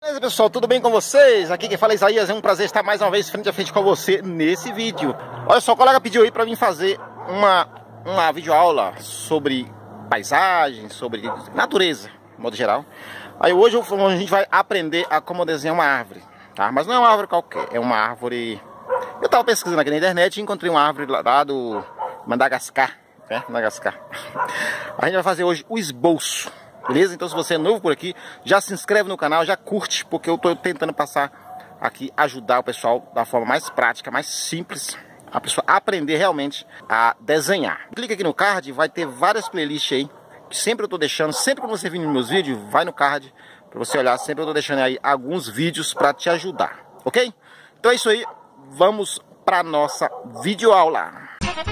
Beleza, pessoal, tudo bem com vocês? Aqui quem fala é Isaías, é um prazer estar mais uma vez frente a frente com você nesse vídeo. Olha só, o colega pediu aí pra mim fazer uma videoaula sobre paisagem, sobre natureza, de modo geral. Aí hoje a gente vai aprender a como desenhar uma árvore, tá? Mas não é uma árvore qualquer, é uma árvore... Eu tava pesquisando aqui na internet e encontrei uma árvore lá do Madagascar, né? Madagascar. A gente vai fazer hoje o esboço. Beleza? Então se você é novo por aqui, já se inscreve no canal, já curte, porque eu tô tentando passar aqui, ajudar o pessoal da forma mais prática, mais simples, a pessoa aprender realmente a desenhar. Clica aqui no card, vai ter várias playlists aí, que sempre eu tô deixando, sempre que você vir nos meus vídeos, vai no card, pra você olhar, sempre eu tô deixando aí alguns vídeos pra te ajudar, ok? Então é isso aí, vamos pra nossa videoaula.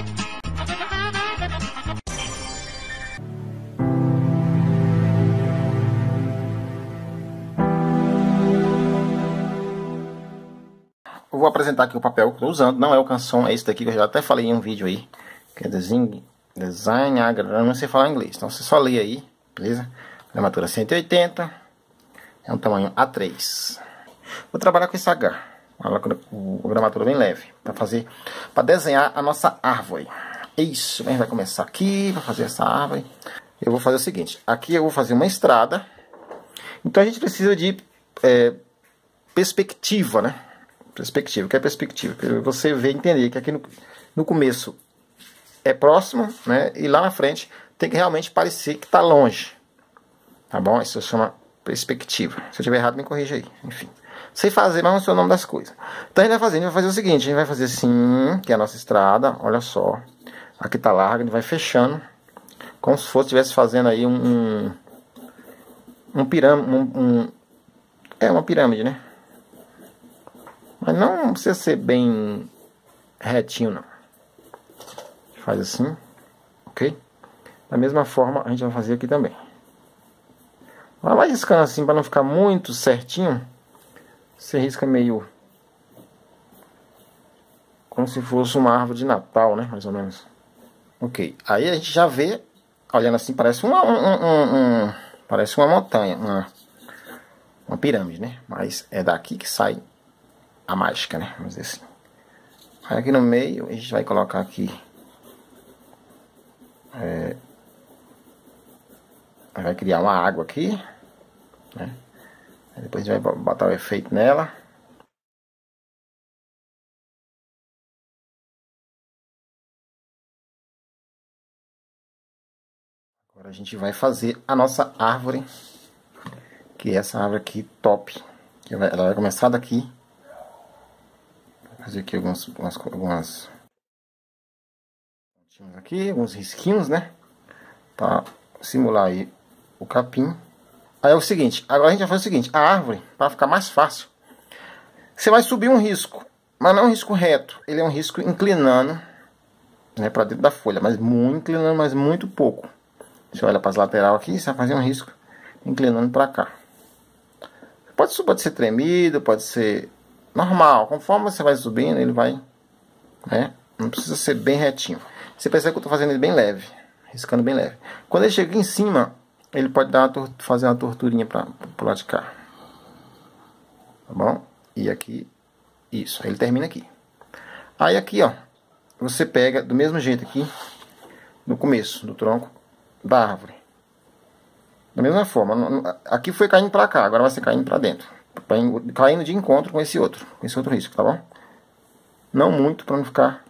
Eu vou apresentar aqui o papel que eu estou usando, não é o Canson, é esse daqui que eu já até falei em um vídeo aí, que é Design não sei falar inglês, então você só lê aí, beleza? Gramatura 180, é um tamanho A3. Vou trabalhar com esse H, uma gramatura bem leve, para desenhar a nossa árvore. Isso, a gente vai começar aqui, para fazer essa árvore. Eu vou fazer o seguinte, aqui eu vou fazer uma estrada, então a gente precisa de perspectiva, né? Perspectiva, o que é perspectiva? Você vê e entender que aqui no começo é próximo, né? E lá na frente tem que realmente parecer que está longe. Tá bom? Isso se chama perspectiva. Se eu estiver errado, me corrija aí. Enfim. Sei fazer, mas não sei o nome das coisas. Então a gente vai fazer o seguinte, a gente vai fazer assim, que é a nossa estrada, olha só. Aqui tá larga, a gente vai fechando, como se fosse estivesse fazendo aí uma pirâmide, né? Mas não precisa ser bem retinho, não. Faz assim, ok? Da mesma forma, a gente vai fazer aqui também. Vai riscando assim, para não ficar muito certinho. Você risca meio... como se fosse uma árvore de Natal, né? Mais ou menos. Ok. Aí a gente já vê, olhando assim, parece parece uma montanha, uma pirâmide, né? Mas é daqui que sai a mágica, né? Vamos dizer assim. Aí aqui no meio a gente vai colocar aqui vai criar uma água aqui, né? Aí depois a gente vai botar o efeito nela. Agora a gente vai fazer a nossa árvore, que é essa árvore aqui top, ela vai começar daqui. Fazer aqui algumas pontinhos aqui, alguns risquinhos, né? Para simular aí o capim. Aí é o seguinte, agora a gente vai fazer o seguinte, a árvore, para ficar mais fácil, você vai subir um risco, mas não é um risco reto, ele é um risco inclinando, né, para dentro da folha, mas muito inclinando, mas muito pouco. Você olha para as laterais aqui, você vai fazer um risco inclinando para cá. Pode ser tremido, pode ser normal, conforme você vai subindo, ele vai, né? Não precisa ser bem retinho. Você percebe que eu estou fazendo ele bem leve, riscando bem leve. Quando ele chega aqui em cima, ele pode fazer uma torturinha para o lado de cá. Tá bom? E aqui, isso, aí ele termina aqui. Aí aqui, ó, você pega do mesmo jeito aqui, no começo do tronco da árvore. Da mesma forma, aqui foi caindo para cá, agora vai ser caindo para dentro. Caindo de encontro com esse outro risco, tá bom? Não muito, para não ficar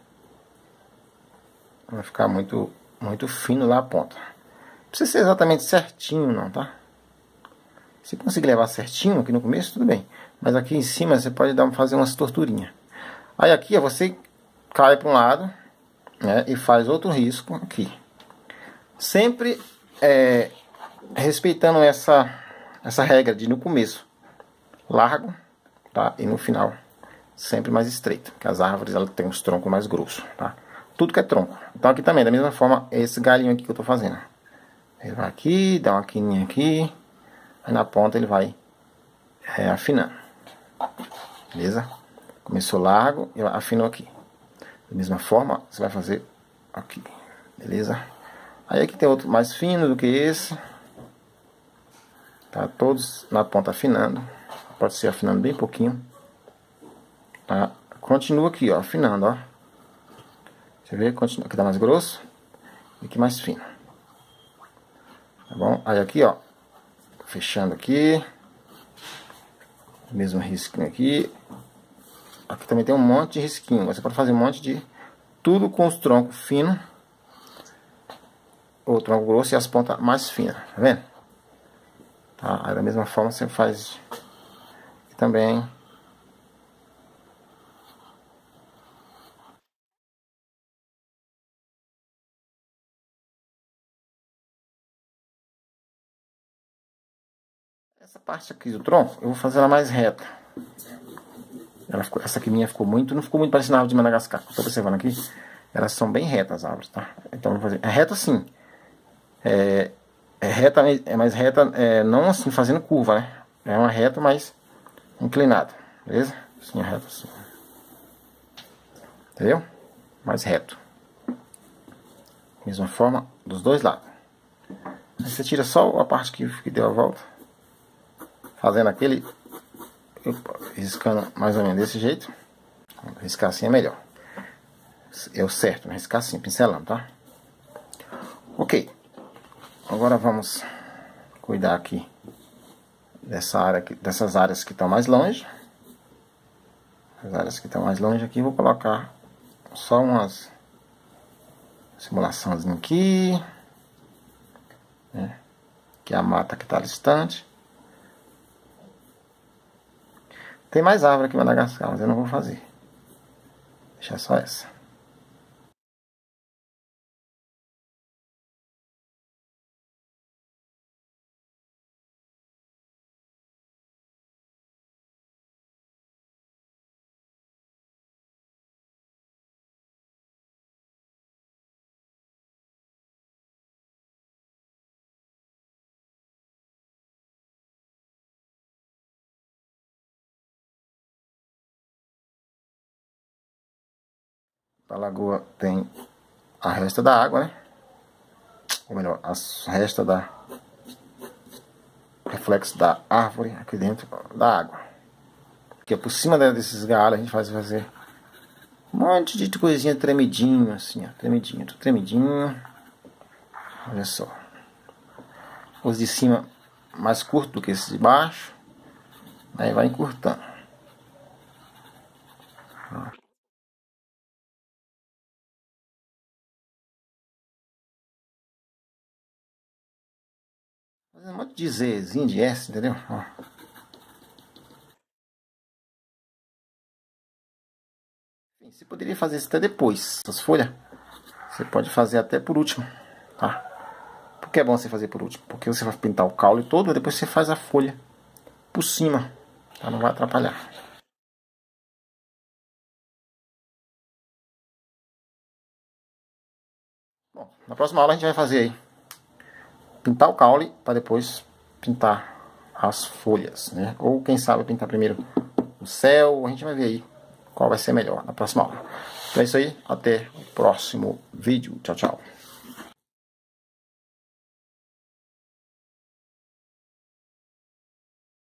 muito fino lá a ponta. Não precisa ser exatamente certinho não, tá? Se conseguir levar certinho aqui no começo, tudo bem. Mas aqui em cima você pode fazer umas torturinhas. Aí aqui ó, você cai para um lado, né, e faz outro risco aqui. Sempre respeitando essa regra de no começo largo, tá? E no final sempre mais estreito, porque as árvores elas têm os troncos mais grossos, tá? Tudo que é tronco. Então aqui também, da mesma forma, esse galinho aqui que eu tô fazendo. Ele vai aqui, dá uma quininha aqui, aí na ponta ele vai afinando. Beleza? Começou largo e afinou aqui. Da mesma forma, você vai fazer aqui. Beleza? Aí aqui tem outro mais fino do que esse. Tá todos na ponta afinando. pode ser afinando bem pouquinho. Tá? Continua aqui, ó, afinando, ó. Você vê? Continua, aqui tá mais grosso e aqui mais fino. Tá bom? Aí aqui, ó, fechando aqui. Mesmo risquinho aqui. Aqui também tem um monte de risquinho. Você pode fazer um monte de... Tudo com os troncos finos. O tronco grosso e as pontas mais finas. Tá vendo? Tá? Aí da mesma forma você faz aqui também. Essa parte aqui do tronco, eu vou fazer ela mais reta. Essa aqui minha ficou muito, não ficou muito parecendo a árvore de Madagascar. Estou observando aqui, elas são bem retas as árvores, tá? Então vou fazer, é reta sim. É reta, é mais reta, não assim fazendo curva, né? É uma reta mais inclinada, beleza? Assim, é reta assim. Entendeu? Mais reto. Mesma forma dos dois lados. Aí você tira só a parte que deu a volta. Fazendo aquele... riscando mais ou menos desse jeito. Riscar assim é melhor. É o certo, né? Riscar assim, pincelando, tá? Ok. Agora vamos cuidar aqui dessa área aqui, dessas áreas que estão mais longe. As áreas que estão mais longe aqui, vou colocar só umas simulaçãozinha aqui, né? Que é a mata que está distante. Tem mais árvore aqui em Madagascar, mas eu não vou fazer. Deixa só essa. A lagoa tem a resta da água, né? Ou melhor, a resta da reflexo da árvore aqui dentro da água. Porque por cima desses galhos a gente vai fazer um monte de coisinha tremidinho, assim, ó, tremidinho, tudo tremidinho. Olha só. Os de cima mais curto do que esses de baixo. Aí vai encurtando. Fazendo um monte de Zzinho, de S, entendeu? Ó. Você poderia fazer isso até depois. Essas folhas, você pode fazer até por último, tá? Por que é bom você fazer por último? Porque você vai pintar o caule todo e depois você faz a folha por cima, tá? Não vai atrapalhar. Bom, na próxima aula a gente vai fazer aí pintar o caule para depois pintar as folhas, né? Ou quem sabe pintar primeiro o céu. A gente vai ver aí qual vai ser melhor na próxima aula. Então é isso aí, até o próximo vídeo. Tchau, tchau.